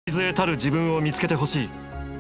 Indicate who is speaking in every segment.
Speaker 1: 礎たる自分を見つけてほしい。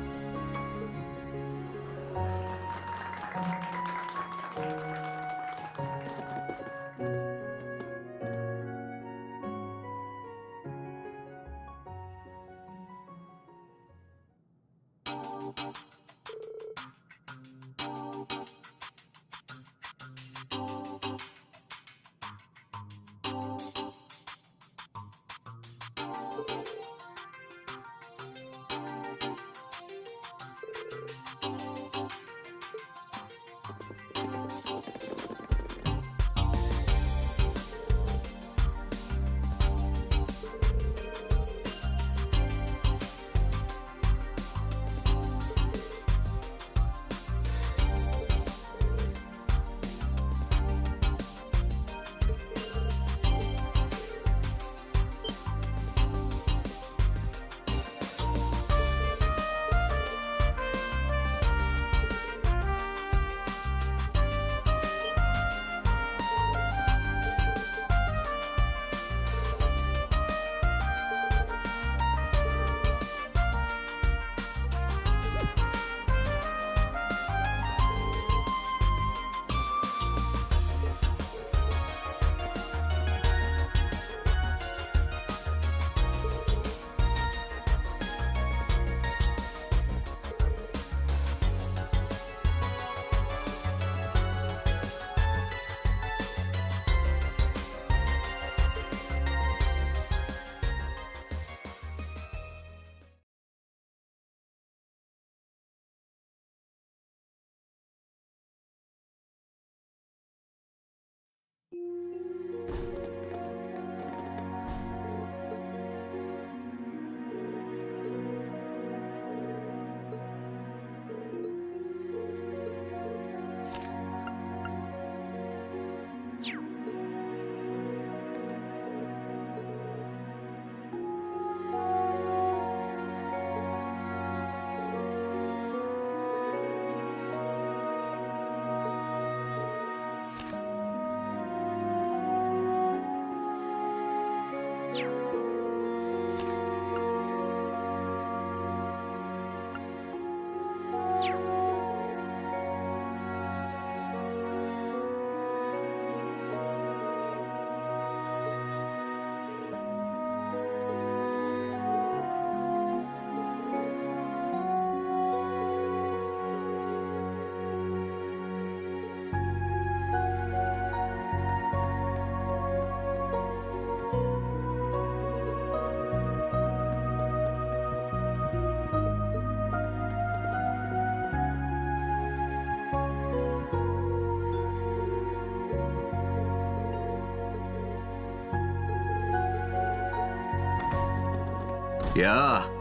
Speaker 2: やあ、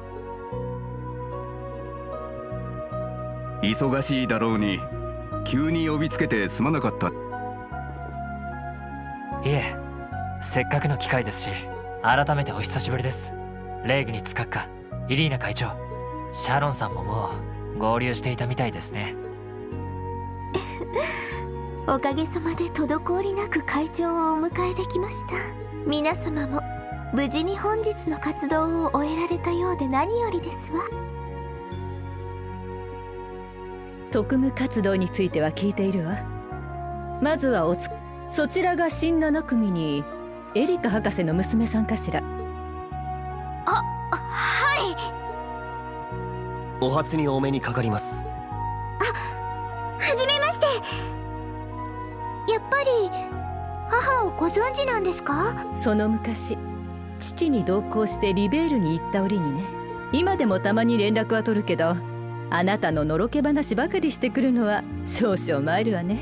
Speaker 2: 忙しいだろうに急に呼びつけてすまなかった。
Speaker 3: いえ、せっかくの機会ですし、改めてお久しぶりです。レイグニッツ閣下、イリーナ会長、シャロンさんももう合流していたみたいですね。
Speaker 4: おかげさまで滞りなく会長をお迎えできました。皆様も無事に本日の活動を終えられたようで何よりですわ。
Speaker 5: 特務活動については聞いているわ。まずはそちらが新7組にエリカ博士の娘さんかしら。
Speaker 4: はい。
Speaker 6: お初にお目にかかります。
Speaker 4: はじめまして。やっぱり母をご存知なんですか？
Speaker 5: その昔父に同行してリベールに行った折にね。今でもたまに連絡は取るけど、あなたののろけ話ばかりしてくるのは少々参るわね。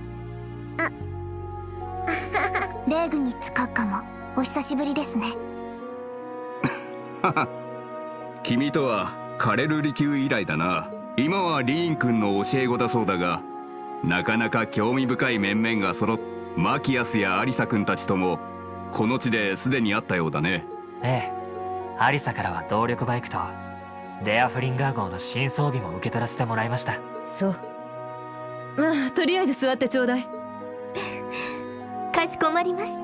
Speaker 4: レーグニッツ閣下もお久しぶりですね。
Speaker 2: 君とはカレルリ級以来だな。今はリーン君の教え子だそうだが、なかなか興味深い面々が揃っ、マキアスやアリサ君たちともこの地ですでに会ったようだね。
Speaker 3: ええ、アリサからは動力バイクとデアフリンガー号の新装備も受け取らせてもらいました。
Speaker 5: そう。まあとりあえず座ってちょうだい。
Speaker 4: かしこまりました。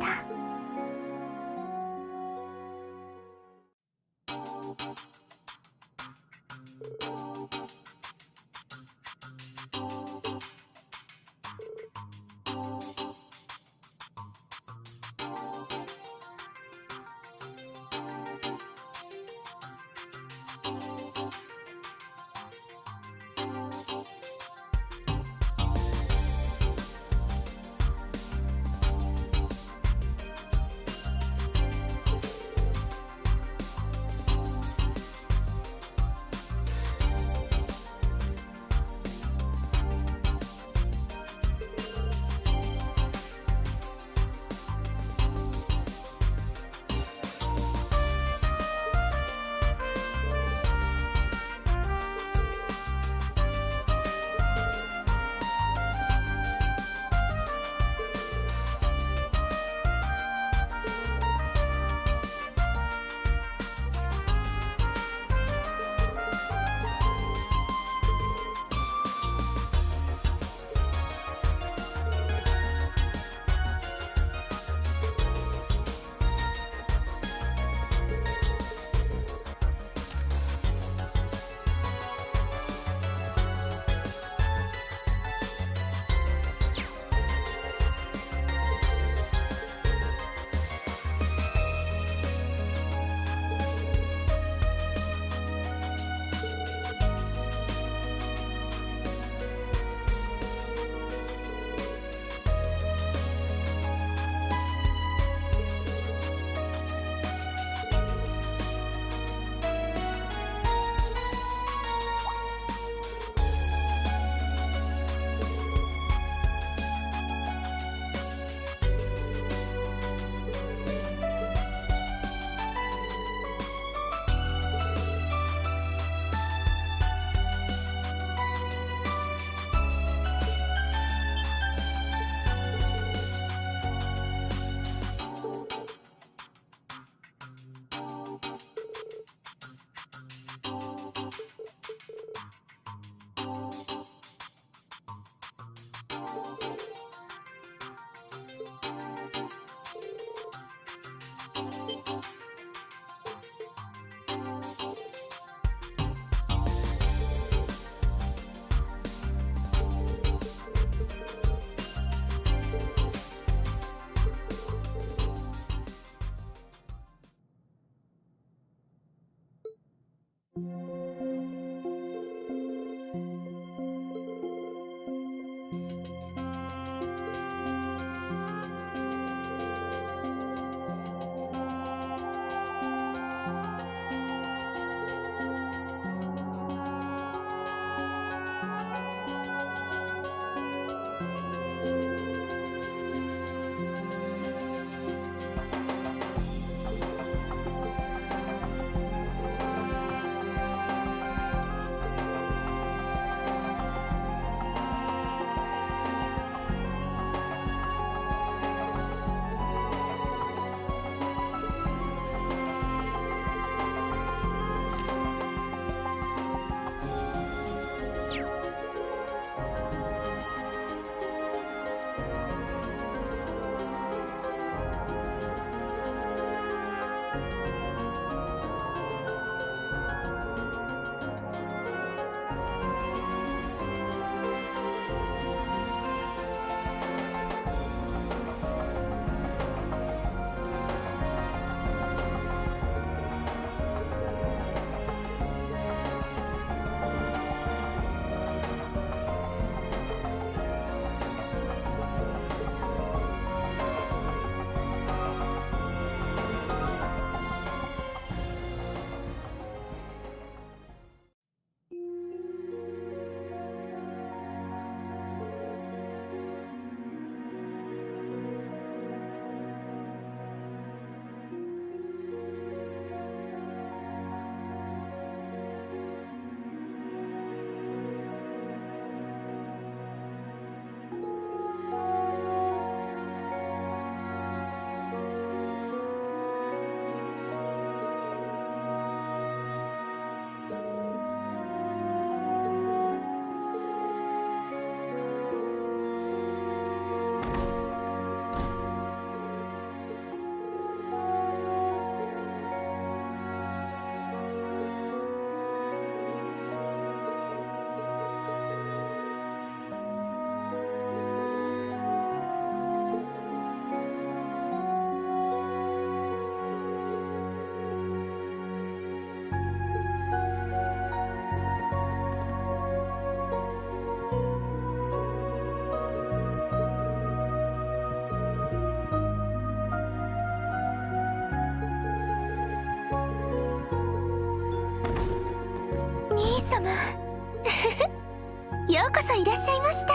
Speaker 4: ようこそいらっしゃいました。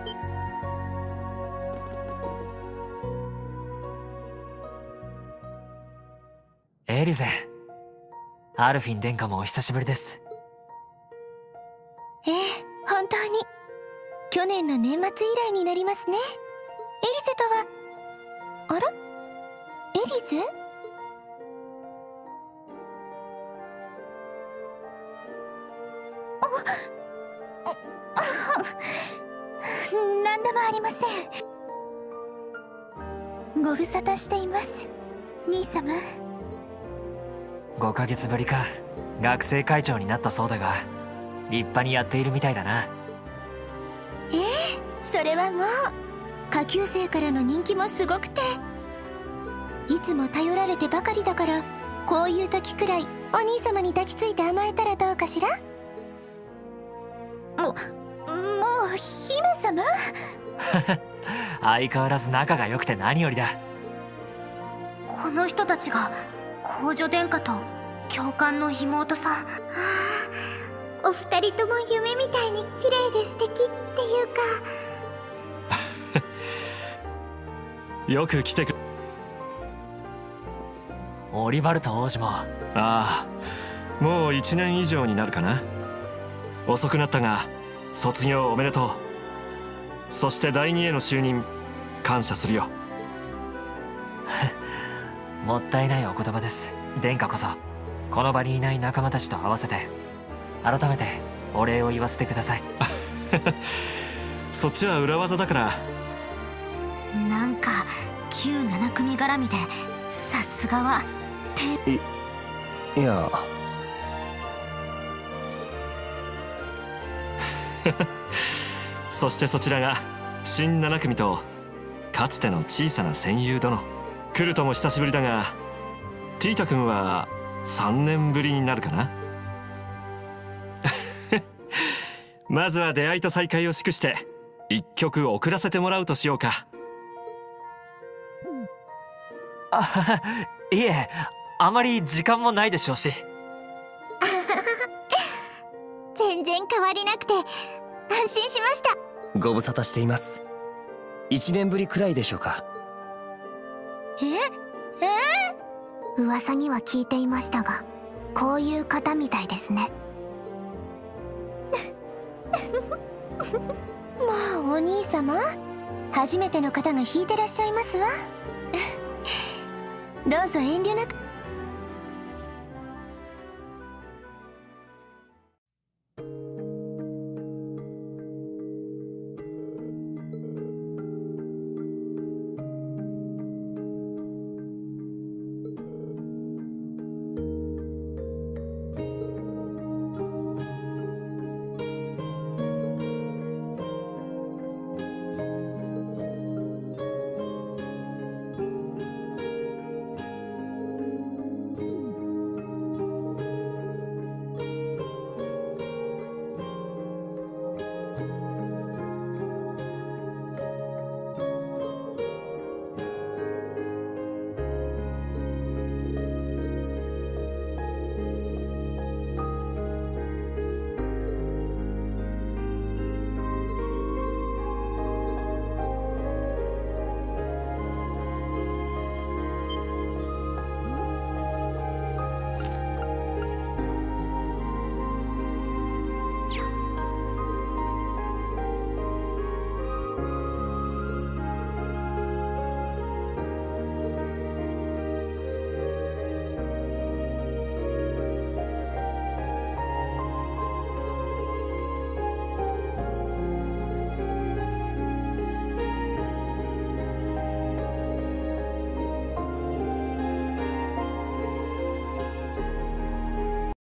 Speaker 3: エリゼ、アルフィン殿下もお久しぶりです。
Speaker 4: ええ、本当に去年の年末以来になりますね。エリゼとは、あら、エリゼ？何でもありません。ご無沙汰しています、兄様。
Speaker 3: 5ヶ月ぶりか。学生会長になったそうだが、立派にやっているみたいだな。
Speaker 4: ええ、それはもう下級生からの人気もすごくて、いつも頼られてばかりだから、こういう時くらいお兄様に抱きついて甘えたらどうかしら。もう姫様
Speaker 3: 相変わらず仲が良くて何よりだ。
Speaker 6: この人たちが皇女殿下と教官の妹さん。
Speaker 4: お二人とも夢みたいに綺麗で素敵っていうか
Speaker 1: よく来てくれ。
Speaker 3: オリバルト王子も。
Speaker 1: ああ、もう1年以上になるかな。遅くなったが卒業おめでとう。そして第2への就任感謝するよ。
Speaker 3: もったいないお言葉です。殿下こそこの場にいない仲間たちと合わせて改めてお礼を言わせてください。
Speaker 1: そっちは裏技だから。
Speaker 6: なんか旧7組絡みでさすがは。
Speaker 7: いや
Speaker 1: そしてそちらが新7組とかつての小さな戦友殿。来るとも久しぶりだが、ティータ君は3年ぶりになるかな。 まずは出会いと再会を祝して一曲送らせてもらうとしようか。
Speaker 3: いえ、あまり時間もないでしょうし。
Speaker 4: 全然変わりなくて安心しました。
Speaker 7: ご無沙汰しています。1年ぶりくらいでしょうか。
Speaker 4: 噂には聞いていましたが、こういう方みたいですね。もうお兄様、初めての方が弾いてらっしゃいますわ。どうぞ遠慮なく。